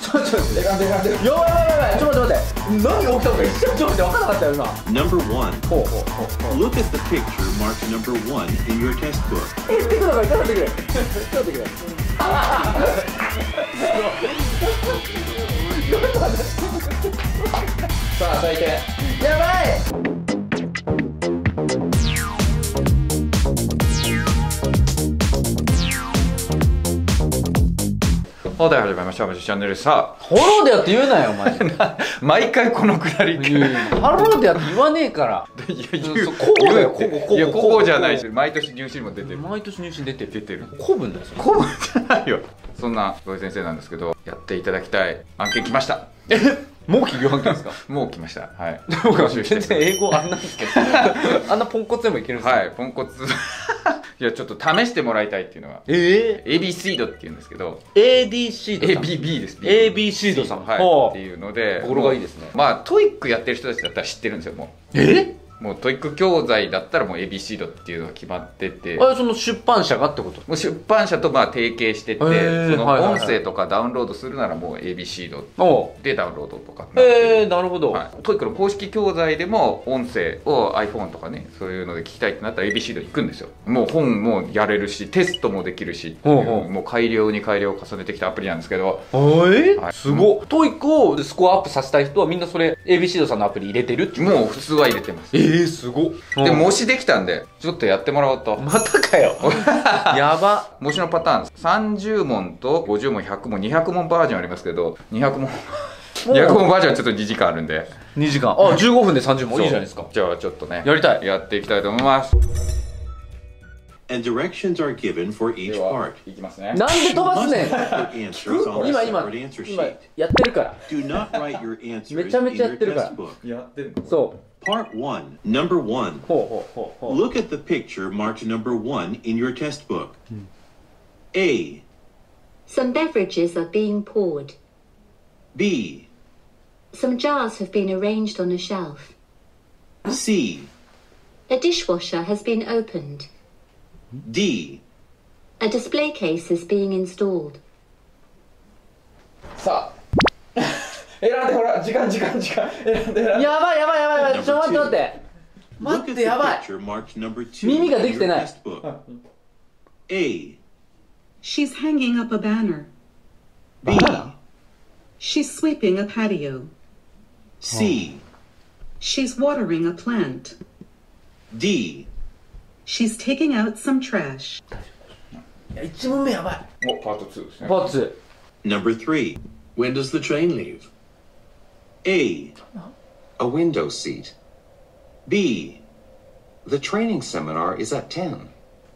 ちょっと待って。やばいやばいやばい。ちょっと待って。何が起きたのか一瞬ちょっと待って分からなかったよ今。 Number 1. Look at the picture marked number 1 in your test book. 言ってください。ちょっと待ってくれ。ちょっと待ってくれ。さあ最低。やばい。 はい、始まりました。マジチャンネル。さあ、 ハローでやって言えないよ、お前。 毎回このくだりハローでやって言わねえから。 いや、言う。 こうだよ、こう。 いや、こうじゃないし、毎年入試にも出てる。 毎年入試に出てる。 古文だよ。古文じゃないよ。そんな土井先生なんですけど、やっていただきたい案件来ました。 もう企業案件ですか？ もう来ました。はい。 全然英語あんなんですけど。あんなポンコツでもいけるんですか？ はい、ポンコツ。いや、ちょっと試してもらいたいっていうのが。ABC ドっていうんですけど。 ADC ドさん。 ABB です。 ABC ドさん。 はい。っていうので。 語呂がいいですね。 まあ、トイックやってる人たちだったら知ってるんですよ、もう。もうトイック教材だったらもう ABC ドっていうのが決まってて、 その出版社がってこと？ もう出版社とまあ提携してて、その音声とかダウンロードするならもう ABC ドでダウンロードとかなるほど、 トイックの公式教材でも音声を iPhone とかね、そういうので聞きたいってなったら ABC ド行くんですよ。もう本もやれるし、テストもできるし、もう改良に改良を重ねてきたアプリなんですけど、 すごっ。トイックをスコアアップさせたい人はみんなそれ ABC ドさんのアプリ入れてるって。 もう普通は入れてます。 すごっ。 で模試できたんでちょっとやってもらおうと。 またかよ。やば。 模試のパターン30問と50問100問200問バージョンありますけど、200問バージョンはちょっと2時間あるんで。 2時間。15分で30問いいじゃないですか。 じゃあちょっとねやりたい。 やっていきたいと思います。 And directions are given for each part. いきますね。 なんで飛ばすねん。 Put answers on a 今 separate answer や sheet. ってるから。 Do not write your answers めちゃめ in ちゃや your ってるから。 test book. やってるの？ そう。 Part 1, Number 1. ほう。 Look at the picture marked number 1 in your test book. A. Some beverages are being poured. B. Some jars have been arranged on a shelf. C. A dishwasher has been opened. D. A display case is being installed. さあ選んで、ほら時間選んで。 やばい。ちょ待って。 Look at the やばい。 picture marked number 2 耳が in でき your てない。 test book. A. She's hanging up a banner. B. She's sweeping a patio. C. She's watering a plant. D. She's taking out some trash. 1問目やばい。 もうパート2ですね。 パーツ。 Number 3. When does the train leave? A. A window seat. B. The training seminar is at 10.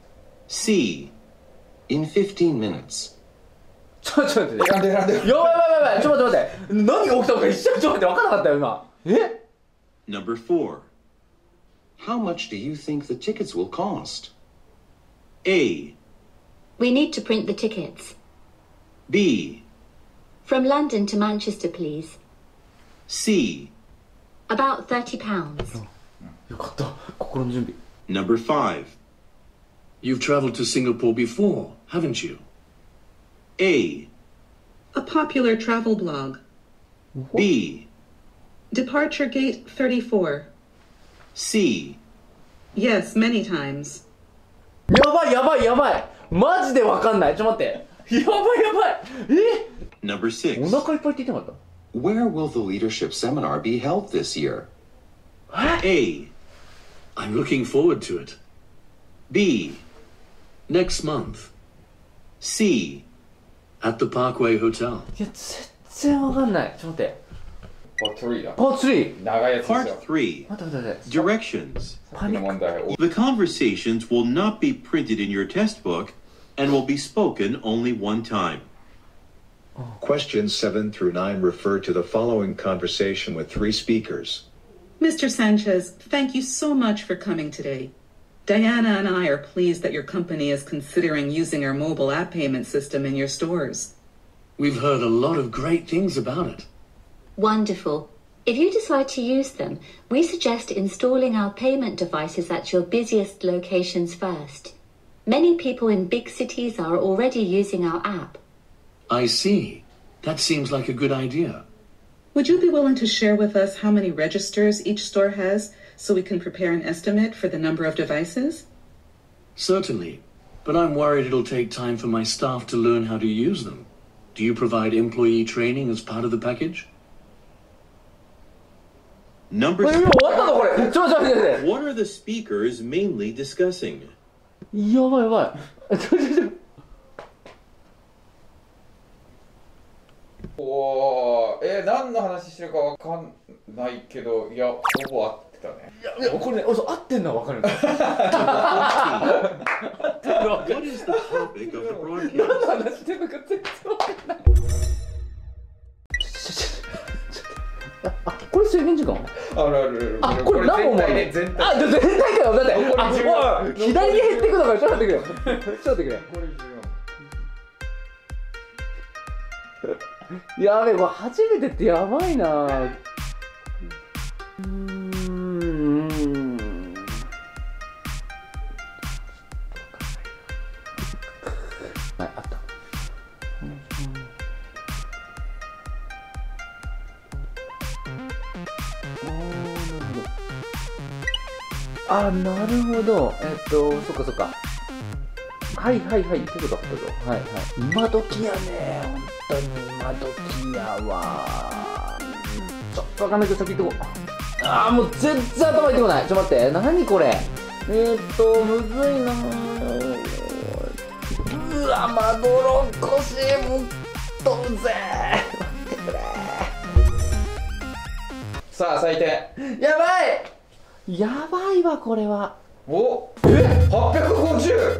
C. In 15 minutes. ちょっと待って。選んで。やばい。ちょっと待って。何が起きたのか一瞬ちょっと待って分からなかったよ今。 Number 4. How much do you think the tickets will cost? A. We need to print the tickets. B. From London to Manchester, please. C. About £30. よかった。心の準備。 Number 5. You've traveled to Singapore before, haven't you? A. A popular travel blog. B. Departure gate 34. C. Yes, many times. やばい。マジで分かんない。ちょっと待って。やばい。 Number 6. お腹いっぱいって言ってなかっ Where will the leadership seminar be held this year? A. I'm looking forward to it. B. Next month, C. at the Parkway Hotel. た。いや、全然分かんない。ちょっと待って。 パート3だ。 パーツ 3。 長いやつですよ。 Part 3. 待って。 Directions. この問題。 The conversations will not be printed in your test book and will be spoken only one time. Questions 7 through 9 refer to the following conversation with 3 speakers. Mr. Sanchez, thank you so much for coming today. Diana and I are pleased that your company is considering using our mobile app payment system in your stores. We've heard a lot of great things about it. Wonderful. If you decide to use them, we suggest installing our payment devices at your busiest locations first. Many people in big cities are already using our app. I see. That seems like a good idea. Would you be willing to share with us how many registers each store has so we can prepare an estimate for the number of devices? Certainly, but I'm worried it'll take time for my staff to learn how to use them. Do you provide employee training as part of the package? Number 終わったのこれ。ちょっと待って。 What are the speakers mainly discussing? やばいやばい。 おー、何の話してるかわかんないけど、いや、ほぼ合ってたね。 いやこれね、合ってんのはわかるんですよ。 What is the topic of the 何 broadcast? の話してるのか全然わかんない。あ、これ制限時間？ あるある。 あ、これ何本もあるの？ 全体あ、全体かよ。だって、あ、 残りおい、左に減ってくのからちょっと待ってくれ。ちょっと待ってくれ。 これやべえ、これ初めてってやばいな。はい、あった。あ、なるほど。そっかそっか。はいはいはい、ってことかってこと。はいはい。今時やね、本当に今時やわ。ちょっとわかんないけど先行ってこう。あー、もう全然頭入ってこない。ちょっと待って、何これ。むずいな。うわ、まどろっこしい、もっとうぜー。待ってくれ。 さあ、採点。 やばい。やばいわ、これは。 お、850。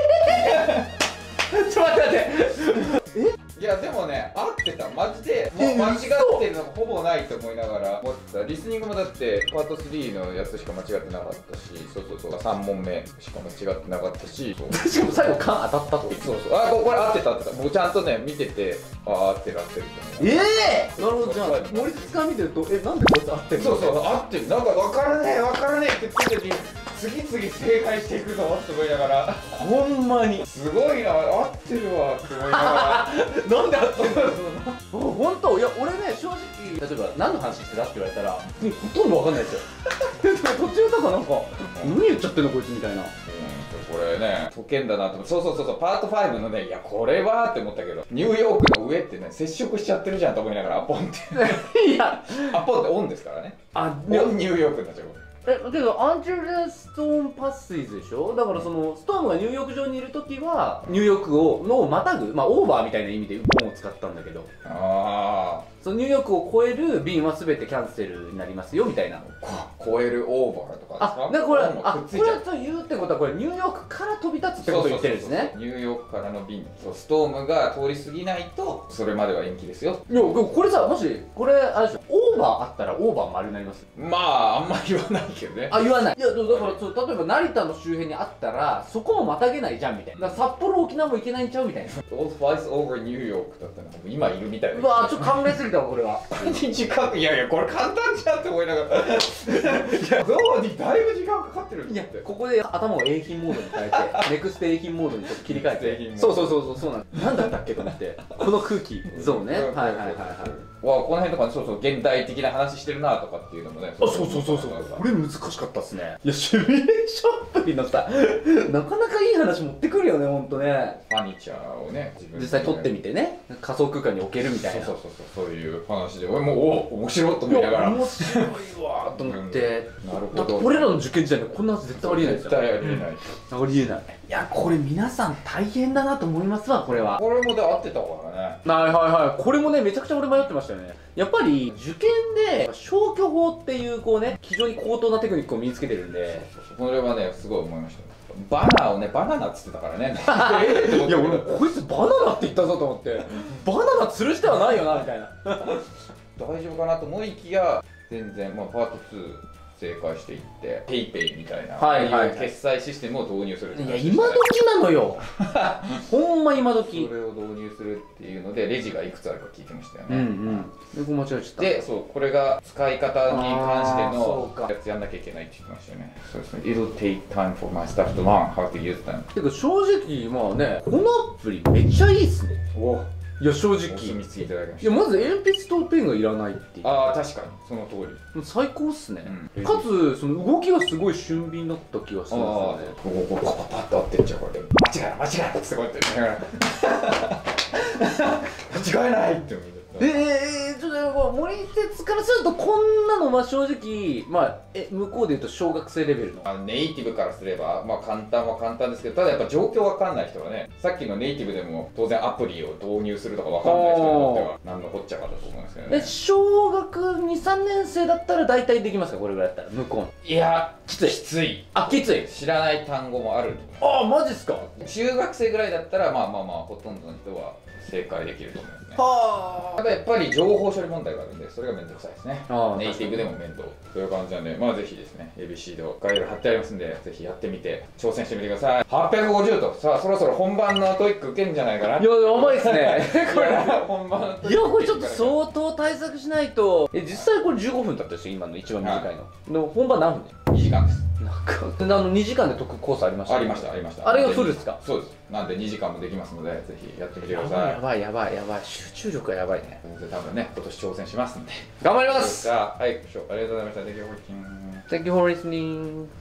ちょっと待って。 いやでもね、合ってた。マジでもう間違ってるのがほぼないと思いながら思ってた。リスニングもだってパート3のやつしか間違ってなかったし、そう3問目しか間違ってなかったし、 しかも最後缶当たったってそうあ、これ合ってた。僕ちゃんとね見てて、あ、合ってると思う。 なるほど。じゃあ森津さん見てると、なんでこいつ合ってるの？ そう合ってる。なんか分からねえって言ってる時に次々正解していくぞって思いながら、 ほんまにすごいな、合ってるわって思いながらなんで合ってるんだろうな。本当、いや俺ね、正直例えば何の話してたって言われたら、ほとんどわかんないですよ。途中とかなんか何言っちゃってんのこいつみたいな。 これね、解けんだなと思って。そうパート5のね、いやこれはって思ったけど、ニューヨークの上ってね、接触しちゃってるじゃんと思いながら、アポンっていや、 アポンってオンですからね。 あ、 オンニューヨークになっちゃう。 けどアンチルレストーンパスイズでしょ。だからそのストームがニューヨーク上にいるときはニューヨークをまたぐ、まあオーバーみたいな意味でポンを使ったんだけど、 あそのニューヨークを越える便は全てキャンセルになりますよみたいな。 超えるオーバーとかですか。 あ、でこれ、 オンもくっついちゃう。 これと言うってことはこれニューヨークから飛び立つってことを言ってるんですね。 ニューヨークからの便、ストームが通り過ぎないとそれまでは延期ですよ。 いやこれさ、もしこれあれでしょ、オーバーあったらオーバー丸になります？ まああんまり言わないけどね。 あ、言わない。いやだからそう、例えば成田の周辺にあったらそこもまたげないじゃんみたいな。だから札幌沖縄も行けないんちゃうみたいな。 All flights over ニューヨークだったら今いるみたいな。 うわ、ちょっと考えすぎたわこれは。 時間、いやこれ簡単じゃんって思いながら。いや、ゾウにだいぶ時間かかってるんいやだって。 ここで頭を永頻モードに変えてネクスト永頻モードにちょっと切り替えて、 そうそうなんだったっけと思ってこの空気ゾウね。はいはいはいはい。 わ、この辺とかね、現代的な話してるなとかっていうのもね。 これ難しかったっすね。いや、シミュレーションアプリのさ、なかなかいい話持ってくるよね、ほんとね。 ファニチャーをね、 実際撮ってみてね、仮想空間に置けるみたいな。 そういう話で、俺も面白いと思いながら。 面白いわと思って。 なるほど。 だって俺らの受験時代にこんな話絶対ありえないですよ。 絶対ありえない。 ありえない。いや、これ皆さん大変だなと思いますわ、これは。 これもで合ってたからね。 はい。これもね、めちゃくちゃ俺迷ってましたよね。やっぱり受験で消去法っていうこうね、非常に高等なテクニックを身につけてるんで。 これはね、すごい思いました。バナナっつってたからね。 いや、俺もこいつバナナって言ったぞと思って、バナナ吊るしてはないよなみたいな。 大丈夫かなと思いきや、全然、まあ、パート2正解していって、ペイペイみたいな、決済システムを導入する。 いや、今時なのよ。ほんま今時。 それを導入するっていうので、レジがいくつあるか聞いてましたよね。 で、間違えちゃった。 で、そう、これが使い方に関してのやつやんなきゃいけないって言ってましたよね。そうですね。It'll take time for my staff to learn how to use them. てか正直、まあね、このアプリめっちゃいいっすね。 お、 いや正お直墨付きいただきましいやまず鉛筆とペンがいらないっていうた。ああ確かにその通り。 もう最高っすね、 うんかつその動きがすごい俊敏だった気がするんですよああねここパパパッと合ってっちゃうこれで間違いない間違いないっつってこうやって間違いないって思う。 ちょっと森哲からするとこんなのは正直まあ向こうで言うと小学生レベルのネイティブからすればまあ簡単は簡単ですけど、ただやっぱ状況わかんない人はね、さっきのネイティブでも当然アプリを導入するとかわかんない人にとっては何のこっちゃかだと思うんですけどね。 小学23年生だったら大体できますかこれぐらいだったら向こういやきついきつい。 あきつい知らない単語もあると思あマジっすかう。中学生ぐらいだったらまあまあまあほとんどの人は正解できると思いますね。 はただやっぱり情報処理問題があるんで、それがめんどくさいですね。 あーネイティブでも面倒という感じなんで、まあぜひですね ABC で概要欄貼ってありますんで、ぜひやってみて挑戦してみてください。850とさあそろそろ本番のトイック受けんじゃないかな。 いややばいっすねこれ本番のトイックいやこれちょっと相当対策しないと実際これ15分だったんですよ今の一番短いので本番何分で 2時間です。 なんか2時間で解くコースありましたありましたありました。 あれがフルですかそうです。なんで2時間もできますので、ぜひやってみてくやださい。 ばいやばいやばいやばい集中力がやばいねで多分ね今年挑戦しますんで。 頑張りますさあはいご視聴ありがとうございました。Thank you for watching. Thank you for listening